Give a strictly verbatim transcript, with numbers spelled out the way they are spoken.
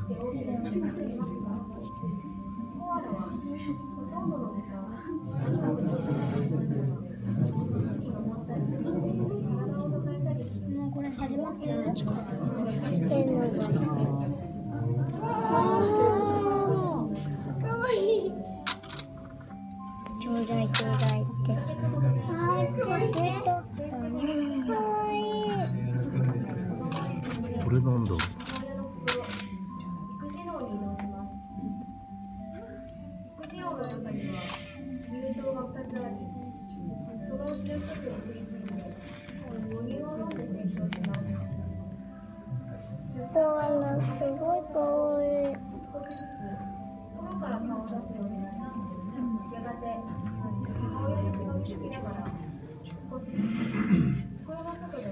これ始まってる。してるのが。かわいい。ちょうだいちょうだいって。あー、かわいい。かわいい。 これなんだ。